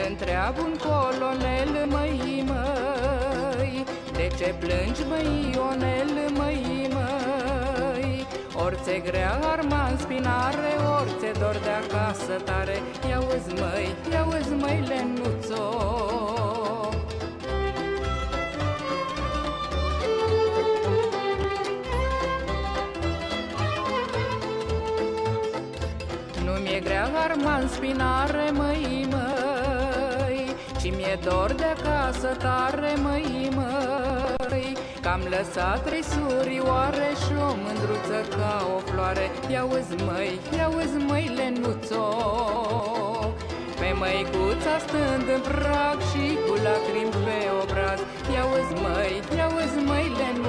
întreabă un colonel, măi, măi, de ce plângi, măi, Ionel, măi, măi? Ori ți-e grea arma în spinare, ori ți-e dor de acasă tare. Ia-uzi, măi, ia-uzi, măi, Lenuțo. Nu mi-e grea arma în spinare, măi, măi, ci mi-e dor de acasă tare, măi, măi, că-am lăsat trei surioare și o mândruță ca o floare. Ia-uzi, măi, ia-uzi, măi, Lenuțo. Pe măicuța stând în prag și cu lacrimi pe obraz. Ia-uzi, măi, ia-uzi, măi, Lenuțo.